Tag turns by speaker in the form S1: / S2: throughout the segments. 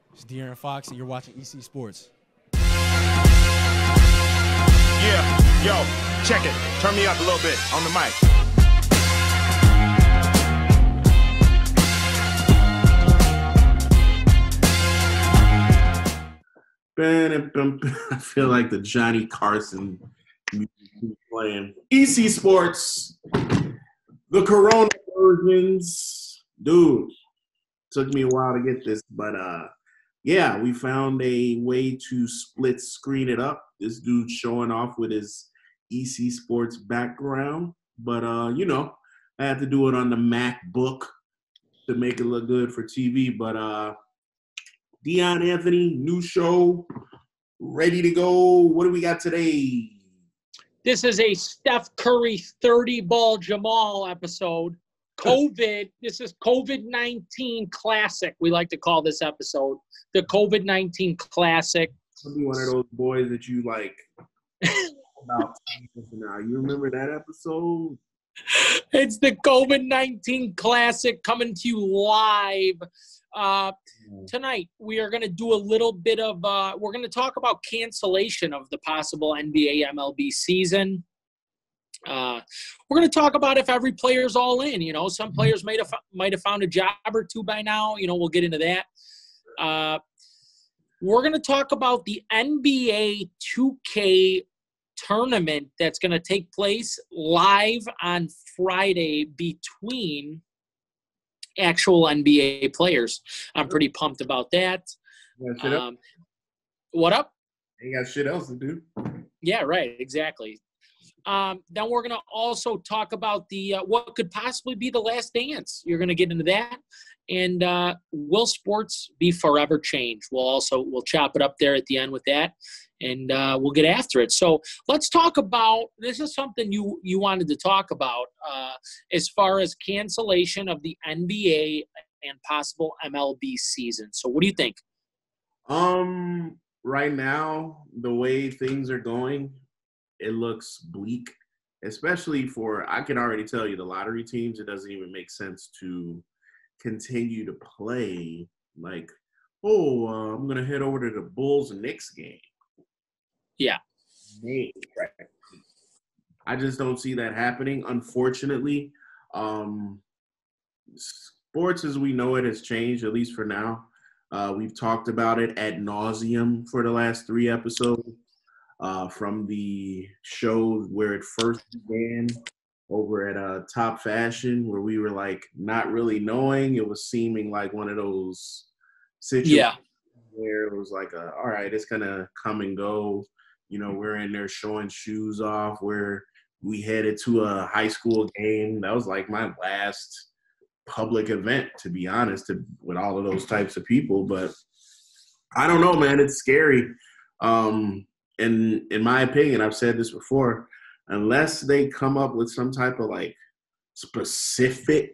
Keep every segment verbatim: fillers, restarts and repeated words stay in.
S1: It's De'Aaron Fox, and you're watching E C Sports.
S2: Yeah, yo, check it. Turn me up a little bit on the mic.
S3: I feel like the Johnny Carson music playing. ECSports, the Corona versions. Dude, took me a while to get this, but uh, yeah, we found a way to split screen it up. This dude's showing off with his ECSports background, but uh, you know, I had to do it on the MacBook to make it look good for T V. But uh, Deion Anthony, new show, ready to go. What do we got today?
S4: This is a Steph Curry thirty-ball Jamal episode. COVID, this is COVID nineteen classic, we like to call this episode. The COVID nineteen classic.
S3: I'll be one of those boys that you like about now. You remember that episode?
S4: It's the COVID nineteen classic coming to you live. Uh, tonight, we are going to do a little bit of, uh, we're going to talk about cancellation of the possible N B A M L B season. Uh, we're going to talk about if every player is all in. You know, some players might have might have found a job or two by now. You know, we'll get into that. Uh, we're going to talk about the N B A two K tournament that's going to take place live on Friday between actual N B A players. I'm pretty pumped about that. Um, what up?
S3: Ain't got shit else to do.
S4: Yeah, right. Exactly. Um, then we're going to also talk about the uh, what could possibly be the last dance. You're going to get into that. And uh, will sports be forever changed? We'll also we'll chop it up there at the end with that, and uh, we'll get after it. So let's talk about – this is something you, you wanted to talk about uh, as far as cancellation of the N B A and possible M L B season. So what do you think?
S3: Um, right now, the way things are going – it looks bleak, especially for, I can already tell you, the lottery teams, it doesn't even make sense to continue to play like, oh, uh, I'm going to head over to the Bulls-Knicks game.
S4: Yeah.
S3: Right. I just don't see that happening, unfortunately. Um, sports as we know it has changed, at least for now. Uh, we've talked about it ad nauseum for the last three episodes. Uh, from the show where it first began over at uh, Top Fashion, where we were like not really knowing. It was seeming like one of those situations
S4: yeah.
S3: where it was like, a, all right, it's going to come and go. You know, we're in there showing shoes off where we headed to a high school game. That was like my last public event, to be honest, to, with all of those types of people. But I don't know, man. It's scary. Um, And in my opinion, I've said this before, unless they come up with some type of like specific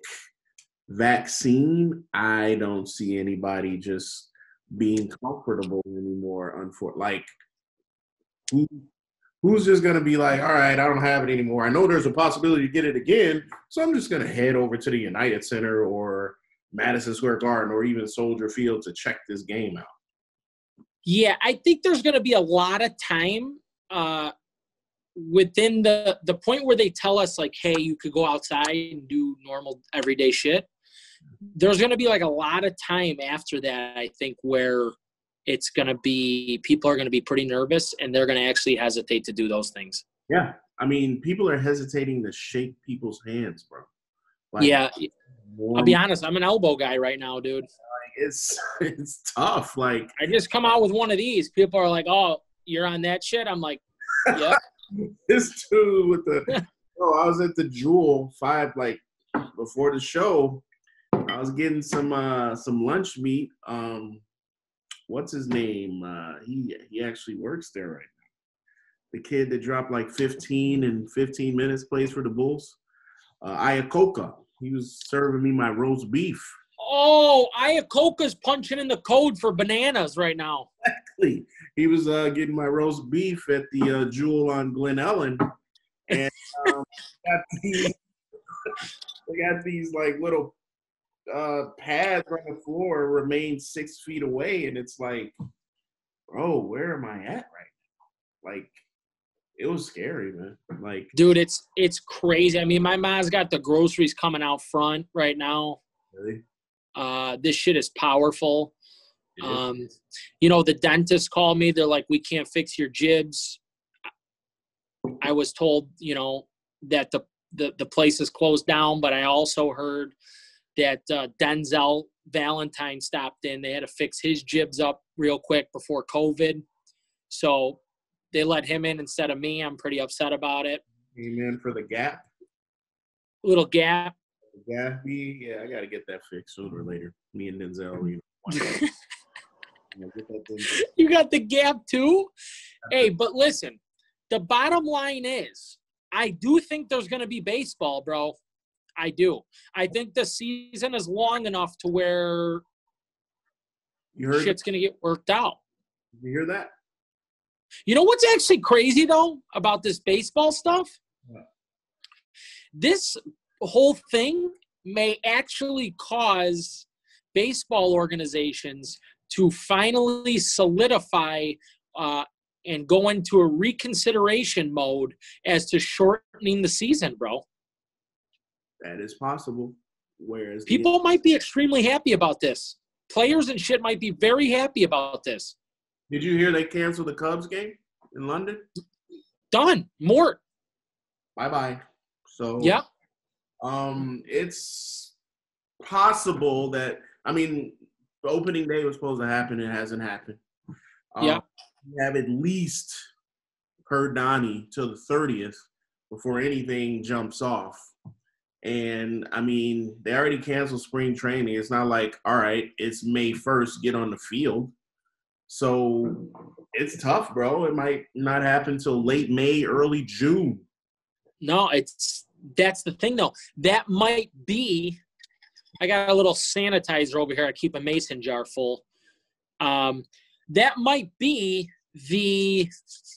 S3: vaccine, I don't see anybody just being comfortable anymore. Unfor- like, who, who's just going to be like, all right, I don't have it anymore. I know there's a possibility to get it again, so I'm just going to head over to the United Center or Madison Square Garden or even Soldier Field to check this game out.
S4: Yeah, I think there's going to be a lot of time uh, within the, the point where they tell us, like, hey, you could go outside and do normal everyday shit. There's going to be, like, a lot of time after that, I think, where it's going to be – people are going to be pretty nervous, and they're going to actually hesitate to do those things.
S3: Yeah. I mean, people are hesitating to shake people's hands, bro. Like,
S4: yeah. I'll be honest. I'm an elbow guy right now, dude.
S3: It's it's tough. Like,
S4: I just come out with one of these. People are like, "Oh, you're on that shit." I'm like, "Yeah."
S3: This dude with the oh, I was at the Jewel five like before the show. I was getting some uh some lunch meat. Um, what's his name? Uh, he he actually works there right now. The kid that dropped like fifteen in fifteen minutes plays for the Bulls. Uh, Iakoka. He was serving me my roast beef.
S4: Oh, Iakoka's punching in the code for bananas right now.
S3: Exactly. He was uh, getting my roast beef at the uh, Jewel on Glen Ellen. And um, got these, they got these like little uh, pads on the floor remain six feet away, and it's like, bro, where am I at right now? Like, it was scary, man. Like,
S4: dude, it's it's crazy. I mean, my mom's got the groceries coming out front right now.
S3: really?
S4: Uh, this shit is powerful.
S3: Yeah.
S4: Um, you know, the dentist called me. They're like, we can't fix your jibs. I was told, you know, that the, the, the place is closed down, but I also heard that uh, Denzel Valentine stopped in. They had to fix his jibs up real quick before COVID. So they let him in instead of me. I'm pretty upset about it.
S3: Came in for the gap.
S4: Little gap.
S3: The gap be, yeah, I got to get that fixed sooner or later. Me and Denzel, you know. You know, get that Denzel.
S4: You got the gap too? Hey, but listen, the bottom line is I do think there's going to be baseball, bro. I do. I think the season is long enough to where
S3: You heard
S4: shit's going to get worked out.
S3: You hear that?
S4: You know what's actually crazy, though, about this baseball stuff?
S3: Yeah.
S4: This whole thing may actually cause baseball organizations to finally solidify uh, and go into a reconsideration mode as to shortening the season, bro.
S3: That is possible. Whereas the-
S4: People might be extremely happy about this. Players and shit might be very happy about this.
S3: Did you hear they canceled the Cubs game in London?
S4: Done. Mort.
S3: Bye-bye. So,
S4: Yeah.
S3: um, it's possible that, I mean, the opening day was supposed to happen. It hasn't happened. Um,
S4: Yeah.
S3: We have at least per Donnie till the thirtieth before anything jumps off. And, I mean, they already canceled spring training. It's not like, all right, it's May first, get on the field. So it's tough, bro. It might not happen till late May, early June.
S4: No, it's that's the thing, though. That might be – I got a little sanitizer over here. I keep a mason jar full. Um, that might be the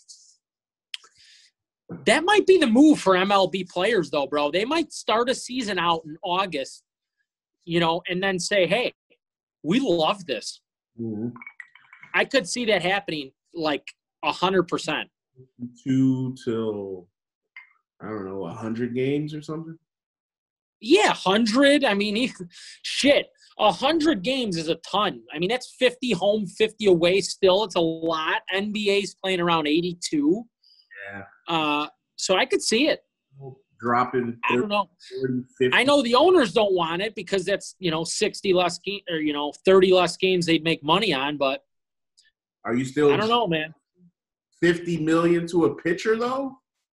S4: – that might be the move for M L B players, though, bro. They might start a season out in August, you know, and then say, hey, we love this.
S3: Mm-hmm.
S4: I could see that happening like one hundred percent.
S3: Two till, I don't know, one hundred games or something?
S4: Yeah, one hundred. I mean, he, shit, one hundred games is a ton. I mean, that's fifty home, fifty away still. It's a lot. N B A's playing around eighty-two.
S3: Yeah.
S4: Uh, so I could see it.
S3: Dropping
S4: I don't know.
S3: forty, fifty.
S4: I know the owners don't want it because that's, you know, sixty less game, or, you know, thirty less games they'd make money on, but
S3: Are you still
S4: I don't know, man.
S3: fifty million to a pitcher, though?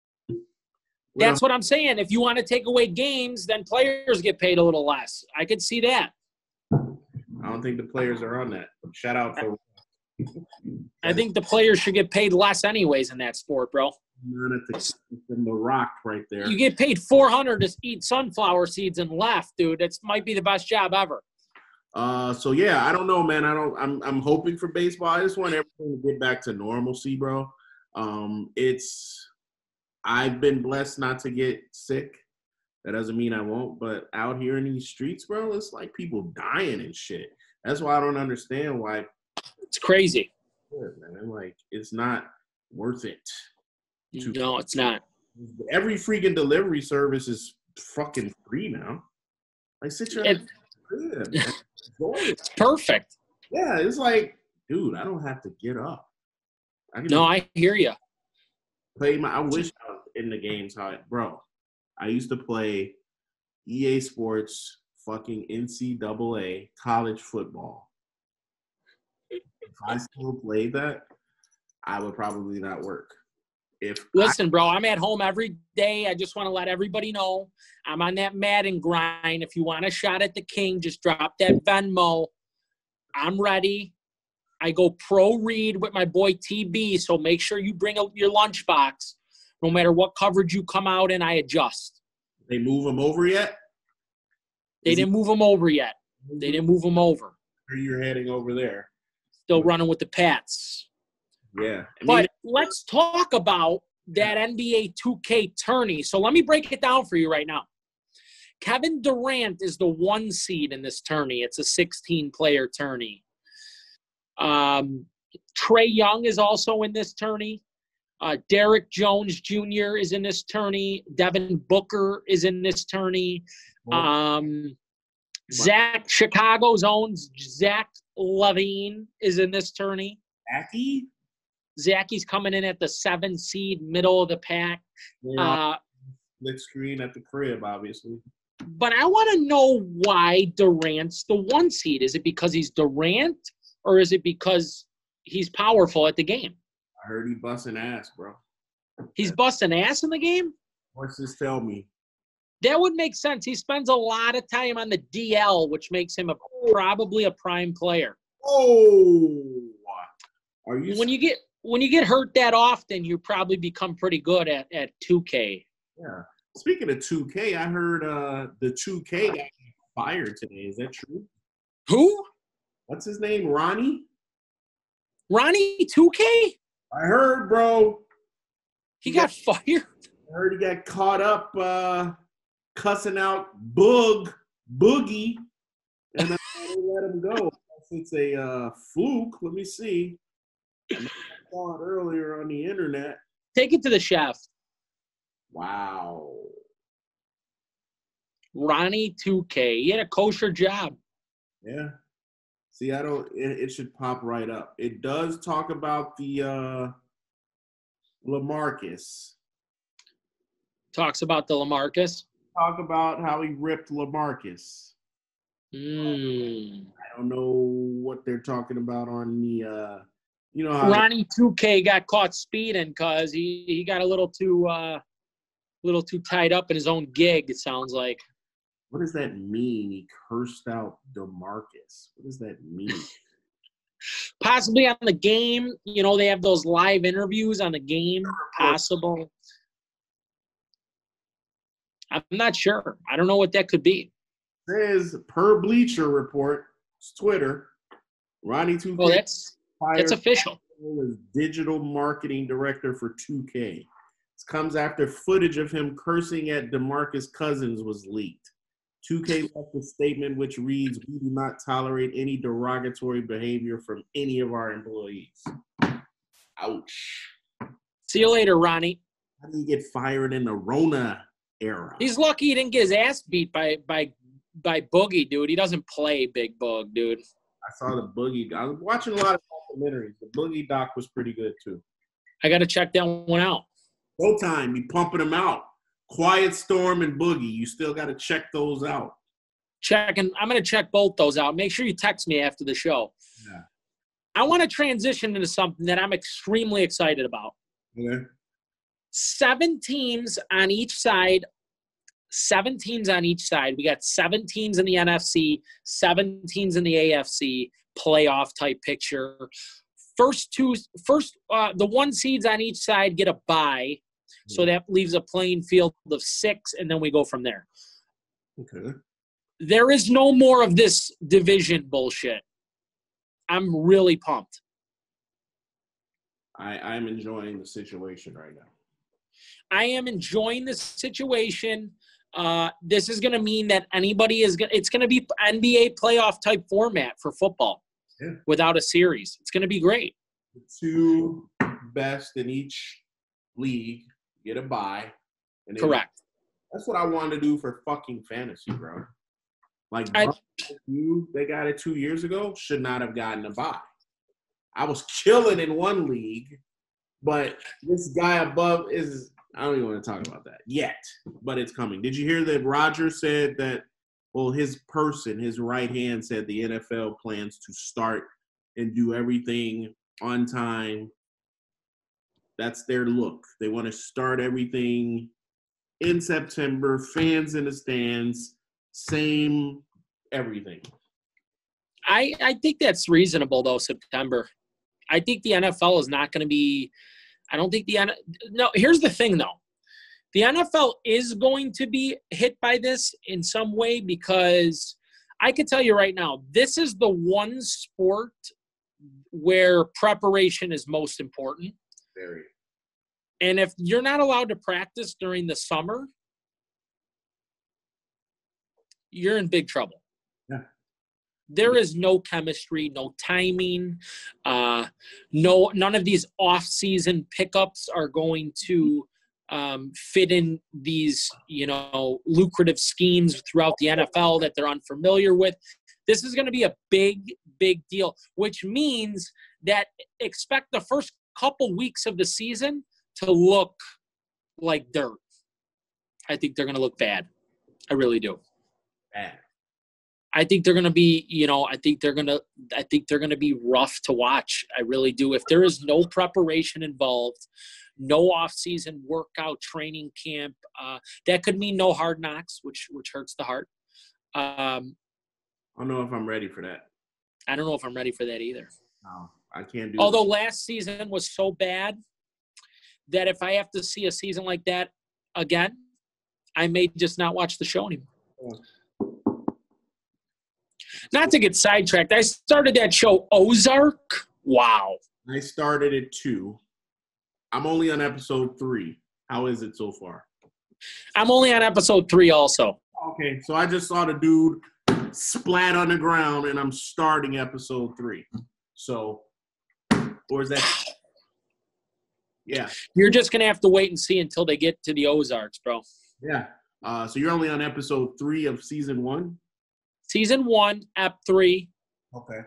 S4: That's what I'm saying. If you want to take away games, then players get paid a little less. I could see that.
S3: I don't think the players are on that. Shout out for
S4: I think the players should get paid less anyways in that sport, bro.
S3: none at the, the rock right there.
S4: You get paid four hundred to eat sunflower seeds and laugh, dude. That might be the best job ever.
S3: Uh, so yeah, I don't know, man. I don't. I'm. I'm hoping for baseball. I just want everything to get back to normalcy, bro. Um, it's. I've been blessed not to get sick. That doesn't mean I won't. But out here in these streets, bro, it's like people dying and shit. That's why I don't understand why.
S4: It's crazy.
S3: Man, like it's not worth it. to-
S4: No, it's not.
S3: Every freaking delivery service is fucking free now. Like sit your
S4: It-
S3: good, man. Enjoy it.
S4: It's perfect.
S3: Yeah, it's like, dude, I don't have to get up. I can
S4: No,
S3: just
S4: I hear you.
S3: play my. I wish I was in the games, how it, bro. I used to play E A Sports, fucking N C double A college football. If I still played that, I would probably not work. If
S4: Listen, bro, I'm at home every day. I just want to let everybody know I'm on that Madden grind. If you want a shot at the king, just drop that Venmo. I'm ready. I go pro read with my boy T B, so make sure you bring up your lunchbox. No matter what coverage you come out in, I adjust.
S3: I, they move them over yet,
S4: They
S3: Is he-
S4: didn't move him over yet. They didn't move him over.
S3: or you're heading over there.
S4: Still running with the Pats.
S3: Yeah, I mean,
S4: But let's talk about that N B A two K tourney. So let me break it down for you right now. Kevin Durant is the one seed in this tourney. It's a sixteen-player tourney. Um, Trae Young is also in this tourney. Uh, Derek Jones Junior is in this tourney. Devin Booker is in this tourney. Um, Zach, Chicago's own Zach LaVine is in this tourney.
S3: Zachy?
S4: Zachy's coming in at the seven seed, middle of the pack.
S3: Yeah.
S4: Uh,
S3: Split screen at the crib, obviously.
S4: but I want to know why Durant's the one seed. Is it because he's Durant, or is it because he's powerful at the game?
S3: I heard he busting ass, bro.
S4: He's busting ass in the game?
S3: What's this tell me?
S4: That would make sense. He spends a lot of time on the D L, which makes him a, probably a prime player.
S3: Oh, are you?
S4: When you get when you get hurt that often, you probably become pretty good at, at two K.
S3: Yeah. Speaking of two K, I heard uh, the two K got fired today. Is that true?
S4: Who?
S3: What's his name? Ronnie?
S4: Ronnie two K?
S3: I heard, bro.
S4: He got fired?
S3: I heard he got caught up uh, cussing out Boog, Boogie, and then they let him go. It's a uh, fluke. Let me see. I saw it earlier on the internet.
S4: Take it to the chef.
S3: Wow.
S4: Ronnie two K. He had a kosher job.
S3: Yeah. See, I don't. It, it should pop right up. It does talk about the uh, LaMarcus.
S4: Talks about the LaMarcus.
S3: Talk about how he ripped LaMarcus.
S4: Mm.
S3: I don't know what they're talking about on the. Uh, you know how
S4: Ronnie two K got caught speeding because he, he got a little too uh, little too tied up in his own gig. It sounds like.
S3: What does that mean? He cursed out DeMarcus. What does that mean?
S4: Possibly on the game. You know, they have those live interviews on the game. Possible. I'm not sure. I don't know what that could be.
S3: Says per Bleacher Report, it's Twitter, Ronnie two K
S4: Well, that's that's official.
S3: As digital marketing director for two K. This comes after footage of him cursing at DeMarcus Cousins was leaked. two K left a statement which reads, "We do not tolerate any derogatory behavior from any of our employees." Ouch.
S4: See you later, Ronnie.
S3: How do you get fired in the Rona era?
S4: He's lucky he didn't get his ass beat by by by Boogie, dude. He doesn't play Big Bug, dude.
S3: I saw the Boogie. I was watching a lot of documentaries. The Boogie doc was pretty good too.
S4: I got to check that one out.
S3: Showtime, be pumping them out. Quiet Storm and Boogie. You still got to check those out.
S4: Checking. I'm going to check both those out. Make sure you text me after the show.
S3: Yeah.
S4: I want to transition into something that I'm extremely excited about.
S3: Okay.
S4: Seven teams on each side. Seven teams on each side. We got seven teams in the N F C, seven teams in the A F C, playoff type picture. First two, first uh, the one seeds on each side get a bye, so that leaves a playing field of six, and then we go from there.
S3: Okay.
S4: There is no more of this division bullshit. I'm really pumped.
S3: I, I'm enjoying the situation right now.
S4: I am enjoying this situation. Uh, this is going to mean that anybody is going. It's going to be N B A playoff type format for football, yeah, without a series. It's going to be great.
S3: The two best in each league get a bye. And
S4: correct.
S3: That's what I wanted to do for fucking fantasy, bro. Like
S4: I,
S3: you, they got it two years ago. Should not have gotten a bye. I was killing in one league, but this guy above is. I don't even want to talk about that yet, but it's coming. Did you hear that Roger said that, well, his person, his right hand said the N F L plans to start and do everything on time. That's their look. They want to start everything in September, fans in the stands, same everything.
S4: I, I think that's reasonable, though, September. I think the N F L is not going to be – I don't think the N F L – no, here's the thing, though. The N F L is going to be hit by this in some way because I can tell you right now, this is the one sport where preparation is most important.
S3: Very.
S4: And if you're not allowed to practice during the summer, you're in big trouble.
S3: Yeah.
S4: There is no chemistry, no timing, uh, no none of these off-season pickups are going to um, fit in these, you know, lucrative schemes throughout the N F L that they're unfamiliar with. This is going to be a big, big deal, which means that expect the first couple weeks of the season to look like dirt. I think they're going to look bad. I really do.
S3: Bad.
S4: I think they're going to be, you know, I think they're going to, I think they're going to be rough to watch. I really do. If there is no preparation involved, no off-season workout training camp, uh, that could mean no hard knocks, which which hurts the heart. Um,
S3: I don't know if I'm ready for that.
S4: I don't know if I'm ready for that either.
S3: No, I can't do.
S4: Although
S3: this.
S4: last season was so bad that if I have to see a season like that again, I may just not watch the show anymore.
S3: Yeah.
S4: Not to get sidetracked, I started that show Ozark. Wow.
S3: I started it too. I'm only on episode three. How is it so far?
S4: I'm only on episode three also.
S3: Okay, so I just saw the dude splat on the ground, and I'm starting episode three. So, or is that? Yeah.
S4: You're just going to have to wait and see until they get to the Ozarks, bro.
S3: Yeah. Uh, so you're only on episode three of season one?
S4: Season one, ep three.
S3: Okay.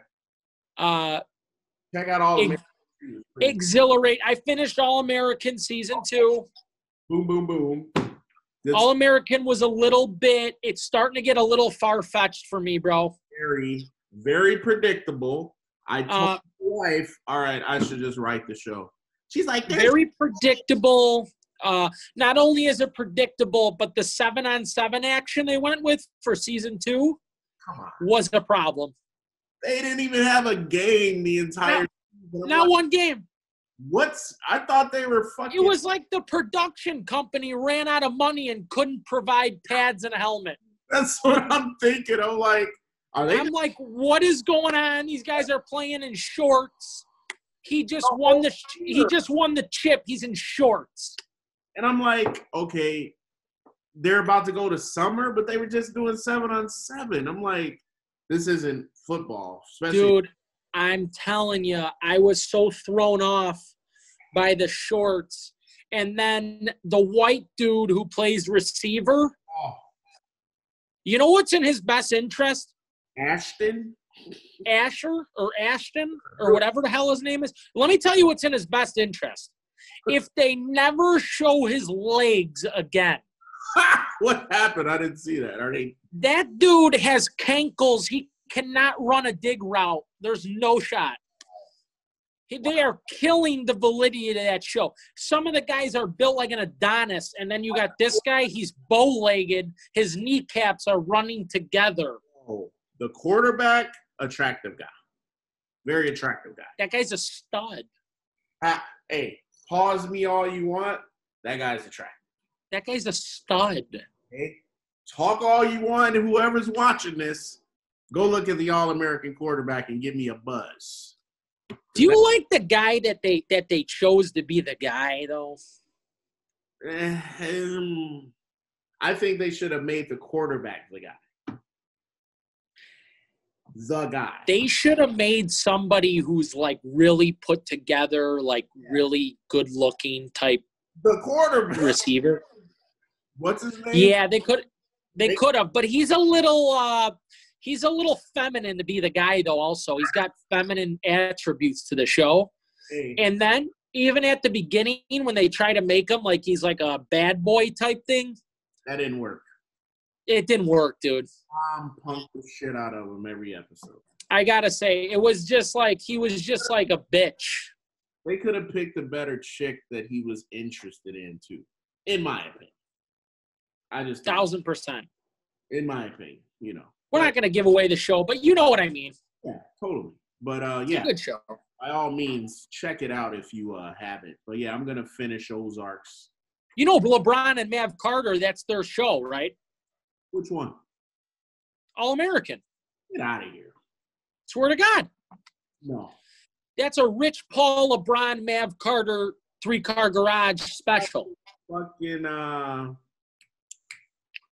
S4: Uh,
S3: Check out all
S4: ex- Exhilarate. I finished All-American season two.
S3: Boom, boom, boom. This
S4: All-American was a little bit – it's starting to get a little far-fetched for me, bro.
S3: very, very predictable. I told
S4: Uh,
S3: my wife, all right, I should just write the show. She's like, "There's
S4: Very predictable. Uh, not only is it predictable, but the seven-on-seven action they went with for season two
S3: come on.
S4: was a problem.
S3: They didn't even have a game the entire
S4: No,
S3: season.
S4: Not
S3: Like,
S4: one game.
S3: What's – I thought they were fucking –
S4: It was like the production company ran out of money and couldn't provide pads and a helmet.
S3: That's what I'm thinking. I'm like, are they
S4: I'm like, what is going on? These guys are playing in shorts. He just
S3: Oh,
S4: won the he
S3: sure.
S4: just won the chip. He's in shorts.
S3: And I'm like, okay, they're about to go to summer, but they were just doing seven on seven. I'm like, this isn't football, especially.
S4: Dude, I'm telling you, I was so thrown off by the shorts. And then the white dude who plays receiver,
S3: Oh,
S4: you know what's in his best interest?
S3: Ashton.
S4: Asher or Ashton or whatever the hell his name is. Let me tell you what's in his best interest. If they never show his legs again,
S3: What happened? I didn't see that. Are they?
S4: that dude has cankles. He cannot run a dig route. There's no shot. He- They are killing the validity of that show. Some of the guys are built like an Adonis, and then you got this guy. He's bow-legged. His kneecaps are running together.
S3: Oh, the quarterback, attractive guy, very attractive guy.
S4: That guy's a stud.
S3: Ah, hey, pause me all you want. That guy's attractive.
S4: That guy's a stud.
S3: Okay? Talk all you want, and whoever's watching this, go look at the All-American quarterback and give me a buzz.
S4: Do you like the guy that they that they chose to be the guy though?
S3: Eh, um, I think they should have made the quarterback the guy. The guy.
S4: They should have made somebody who's like really put together, like really good looking type
S3: The quarterback.
S4: receiver.
S3: What's his name?
S4: Yeah, they could they
S3: They-
S4: could have, but he's a little uh he's a little feminine to be the guy though also. He's got feminine attributes to the show.
S3: Hey,
S4: And then even at the beginning when they try to make him like he's like a bad boy type thing,
S3: that didn't work.
S4: it didn't work, dude.
S3: Tom punked the shit out of him every episode.
S4: I gotta say, it was just like he was just like a bitch.
S3: They could have picked a better chick that he was interested in too, in my opinion. I just think-
S4: Thousand percent.
S3: in my opinion, you know.
S4: We're not gonna give away the show, but you know what I mean.
S3: Yeah, totally. But uh,
S4: It's
S3: yeah,
S4: a good show.
S3: by all means, check it out if you uh, haven't. But yeah, I'm gonna finish Ozarks.
S4: You know LeBron and Mav Carter, that's their show, right?
S3: Which one?
S4: All American.
S3: Get out of here.
S4: Swear to God.
S3: No.
S4: That's a Rich Paul, LeBron, Mav Carter three-car garage special.
S3: Fucking uh,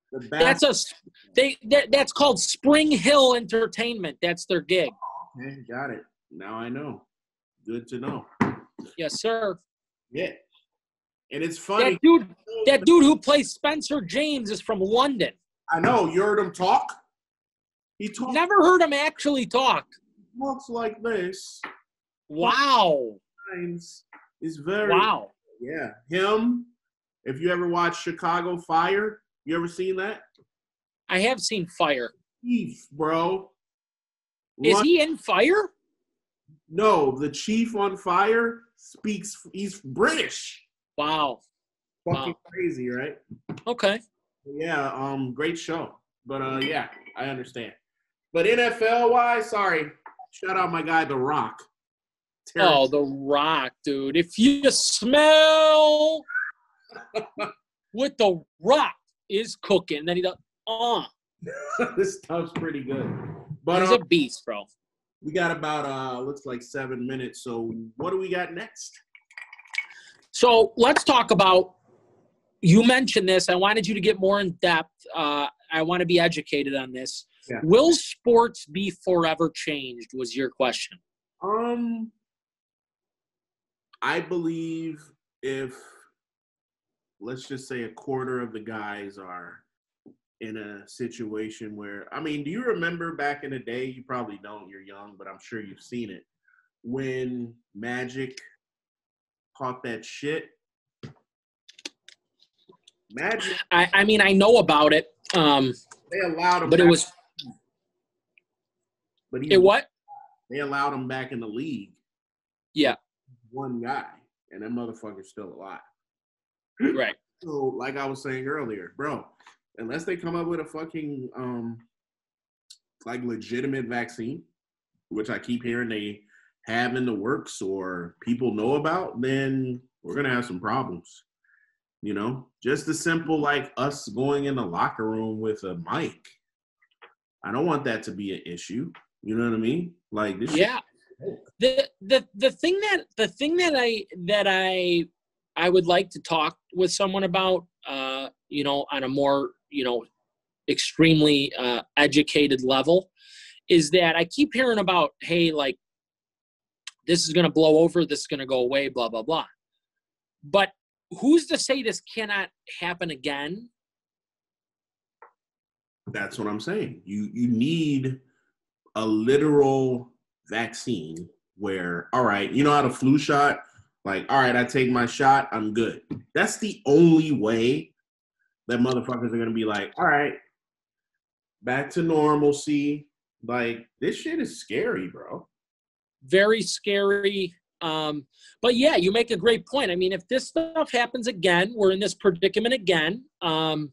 S3: The
S4: That's a they. That, that's called Spring Hill Entertainment. That's their gig.
S3: Okay, got it. Now I know. Good to know.
S4: Yes, sir.
S3: Yeah, and it's funny.
S4: That dude, that dude who plays Spencer James is from London.
S3: I know. You heard him talk. He talks.
S4: Never heard him actually talk.
S3: Talks like this.
S4: Wow.
S3: Is very
S4: Wow.
S3: Yeah, him. If you ever watched Chicago Fire, you ever seen that?
S4: I have seen Fire.
S3: Chief, bro.
S4: Is
S3: Run-
S4: he in Fire?
S3: No, the chief on Fire speaks. He's British.
S4: Wow.
S3: Fucking
S4: Wow.
S3: crazy, right?
S4: Okay.
S3: Yeah. Um. Great show. But uh, yeah, I understand. But N F L wise, sorry. Shout out my guy, The Rock. Terrible.
S4: Oh, The Rock, dude. If you smell what The Rock is cooking, then he does. Oh,
S3: This stuff's pretty good. But
S4: he's
S3: uh,
S4: a beast, bro.
S3: we got about uh, looks like seven minutes. So what do we got next?
S4: So let's talk about. You mentioned this. I wanted you to get more in depth. Uh, I want to be educated on this.
S3: Yeah.
S4: Will sports be forever changed? Was your question.
S3: Um, I believe if, let's just say, a quarter of the guys are in a situation where, I mean, do you remember back in the day? You probably don't. You're young, but I'm sure you've seen it. When Magic caught that shit. Magic.
S4: I, I mean, I know about it. Um,
S3: They allowed him,
S4: but
S3: back,
S4: it was
S3: but he,
S4: it what?
S3: They allowed him back in the league.
S4: Yeah.
S3: One guy, and that motherfucker's still alive.
S4: Right.
S3: So, like I was saying earlier, bro, unless they come up with a fucking um, like legitimate vaccine, which I keep hearing they have in the works or people know about, then we're gonna have some problems. You know, just as simple like us going in the locker room with a mic. I don't want that to be an issue. You know what I mean? Like this.
S4: Yeah. The the the thing that the thing that I that I I would like to talk with someone about, uh, you know, on a more, you know, extremely uh, educated level, is that I keep hearing about, hey, like this is going to blow over, this is going to go away, blah blah blah. But who's to say this cannot happen again?
S3: That's what I'm saying. You you need a literal vaccine where, all right, you know how the flu shot, like, all right, I take my shot, I'm good. That's the only way that motherfuckers are gonna be like, all right, back to normalcy. Like, this shit is scary, bro.
S4: Very scary. Um, but yeah, you make a great point. I mean, if this stuff happens again, we're in this predicament again. Um,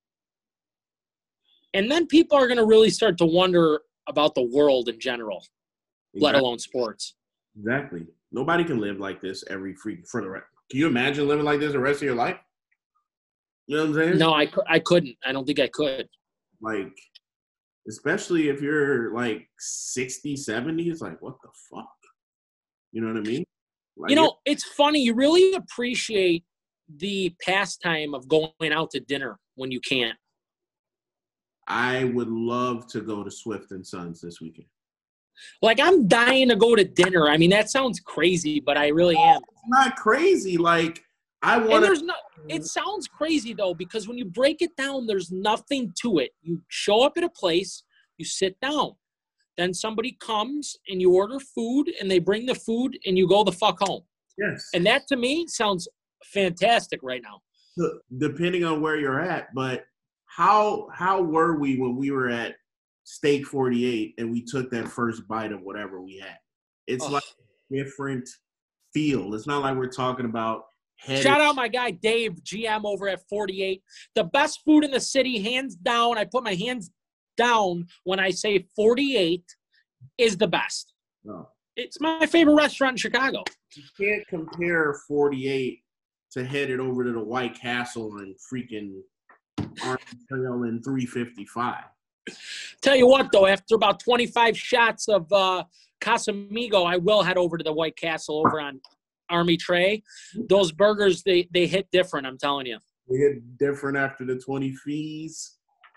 S4: and then people are going to really start to wonder about the world in general,
S3: Exactly.
S4: let alone sports.
S3: Exactly. Nobody can live like this every free for the rest. Can you imagine living like this the rest of your life? You know what I'm saying?
S4: No, I, I couldn't. I don't think I could.
S3: Like, especially if you're like sixty, seventy, it's like, what the fuck? You know what I mean? Like,
S4: You know, it's funny. You really appreciate the pastime of going out to dinner when you can't.
S3: I would love to go to Swift and Sons this weekend.
S4: Like, I'm dying to go to dinner. I mean, that sounds crazy, but I really am.
S3: It's not crazy. Like, I
S4: And
S3: want
S4: there's
S3: to.
S4: no, it sounds crazy, though, because when you break it down, there's nothing to it. You show up at a place, you sit down. Then somebody comes and you order food and they bring the food and you go the fuck home.
S3: Yes.
S4: And that, to me, sounds fantastic right now.
S3: Depending on where you're at, but how how were we when we were at Steak forty-eight and we took that first bite of whatever we had? It's
S4: Ugh.
S3: like a different feel. It's not like we're talking about head.
S4: Shout out my guy Dave, G M over at forty-eight. The best food in the city, hands down. I put my hands down when I say forty-eight is the best.
S3: No.
S4: It's my favorite restaurant in Chicago.
S3: You can't compare forty-eight to headed over to the White Castle and freaking Army Trail in three fifty-five.
S4: Tell you what, though, after about twenty-five shots of uh, Casamigo, I will head over to the White Castle over on Army Tray. Those burgers, they, they hit different, I'm telling you.
S3: They hit different after the twenty fees.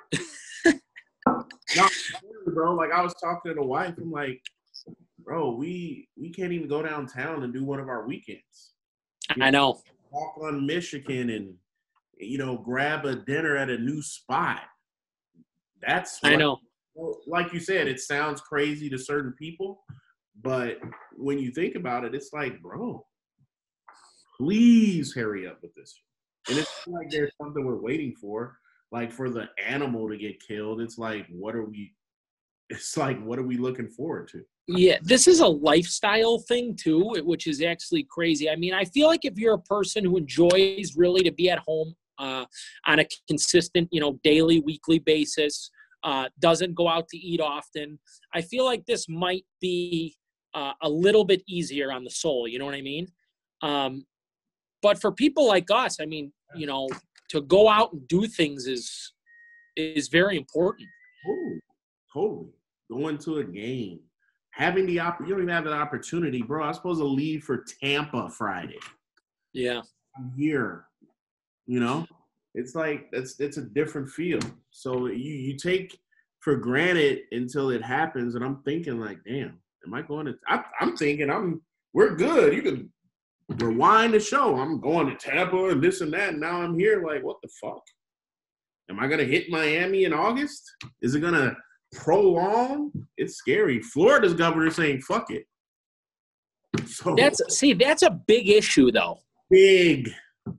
S3: No, bro. Like I was talking to the wife, I'm like, bro, we we can't even go downtown and do one of our weekends. You
S4: I know.
S3: Walk on Michigan and you know grab a dinner at a new spot. That's
S4: I
S3: what,
S4: know.
S3: like you said, it sounds crazy to certain people, but when you think about it, it's like, bro, please hurry up with this. And it's not like there's something we're waiting for, like for the animal to get killed. It's like, what are we? It's like, what are we looking forward to?
S4: Yeah, this is a lifestyle thing too, which is actually crazy. I mean, I feel like if you're a person who enjoys really to be at home uh, on a consistent, you know, daily, weekly basis, uh, doesn't go out to eat often, I feel like this might be uh, a little bit easier on the soul. You know what I mean? Um, but for people like us, I mean, you know, to go out and do things is is very important.
S3: Oh, totally. Going to a game. Having the op- you don't even have an opportunity, bro. I was supposed to leave for Tampa Friday.
S4: Yeah.
S3: I'm here. You know? It's like it's it's a different feel. So you you take for granted until it happens, and I'm thinking like, damn, am I going to I, I'm thinking I'm we're good. You can rewind the show. I'm going to Tampa and this and that, and now I'm here like, what the fuck? Am I gonna hit Miami in August? Is it gonna prolong? It's scary. Florida's governor saying fuck it. So
S4: That's see, that's a big issue though.
S3: big,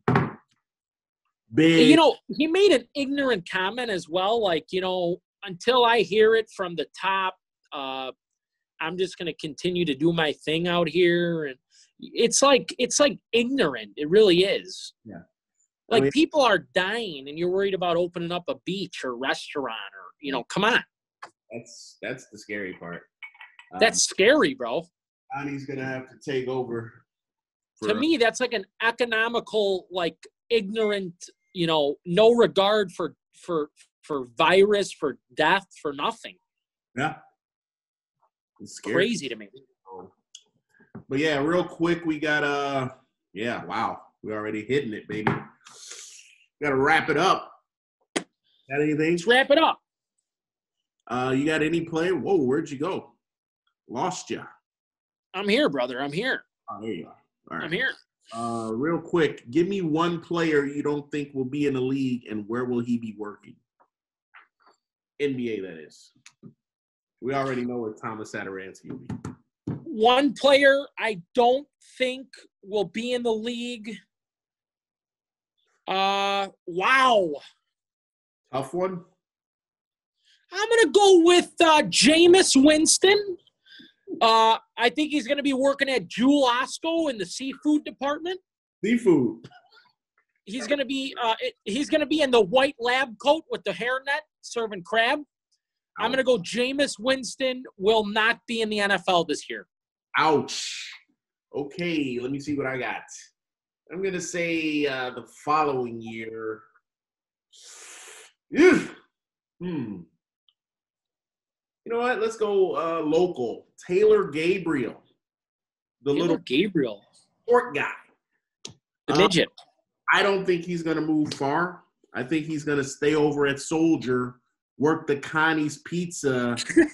S3: big.
S4: You know, he made an ignorant comment as well, like, you know, until I hear it from the top, uh, I'm just gonna continue to do my thing out here. And it's like it's like ignorant. It really is.
S3: Yeah.
S4: Like
S3: I mean,
S4: people are dying and you're worried about opening up a beach or restaurant or, you know, come on.
S3: that's that's the scary part. Um,
S4: That's scary, bro.
S3: Connie's gonna have to take over.
S4: To me, that's like an economical, like ignorant, you know, no regard for for for virus, for death, for nothing.
S3: Yeah. It's scary.
S4: Crazy to me.
S3: But yeah, real quick, we got uh yeah, wow. We're already hitting it, baby. Gotta wrap it up. Got anything?
S4: Let's wrap it up.
S3: Uh you got any play? Whoa, where'd you go? Lost ya.
S4: I'm here, brother. I'm here.
S3: Oh, there you are. All right.
S4: I'm here.
S3: Uh, real quick, give me one player you don't think will be in the league, and where will he be working? N B A, that is. We already know where Thomas Satoransky will be.
S4: One player I don't think will be in the league. Uh, wow.
S3: Tough one.
S4: I'm gonna go with uh, Jameis Winston. Uh, I think he's gonna be working at Jewel Osco in the seafood department.
S3: Seafood.
S4: He's gonna be uh, he's gonna be in the white lab coat with the hairnet serving crab. I'm gonna go. Jameis Winston will not be in the N F L this year.
S3: Ouch. Okay, let me see what I got. I'm gonna say uh, the following year. Ugh. Hmm. You know what? Let's go uh, local. Taylor Gabriel, the
S4: Taylor
S3: little
S4: Gabriel,
S3: short guy.
S4: the
S3: Um,
S4: midget.
S3: I don't think he's going to move far. I think he's going to stay over at Soldier, work the Connie's Pizza,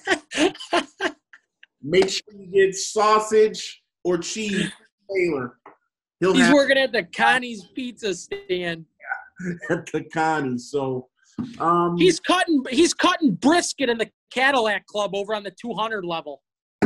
S3: make sure he gets sausage or cheese. Taylor, he'll
S4: He's
S3: have
S4: working at the Connie's Pizza stand.
S3: at the Connie's. So um,
S4: He's cutting. He's cutting brisket in the Cadillac Club over on the two hundred level.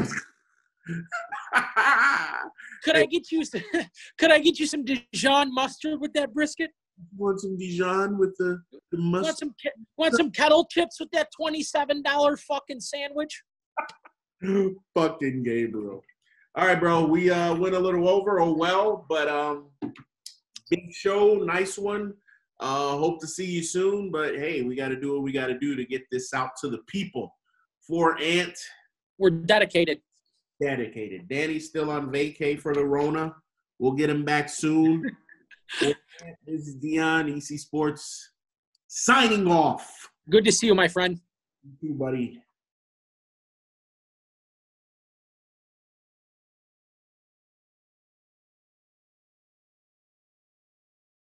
S4: Could I get you? Some, could I get you some Dijon mustard with that brisket?
S3: want some Dijon with the, the
S4: Want
S3: mustard?
S4: some? ke- Want some kettle chips with that twenty-seven dollar fucking sandwich?
S3: Fucking Gabriel. All right, bro. We uh, went a little over. Oh well, but um, big show, nice one. Uh, hope to see you soon. But hey, we got to do what we got to do to get this out to the people. For Ant,
S4: We're dedicated.
S3: dedicated. Danny's still on vacay for the Rona. We'll get him back soon. For Ant, this is Dion, E C Sports, signing off.
S4: Good to see you, my friend.
S3: You too, buddy.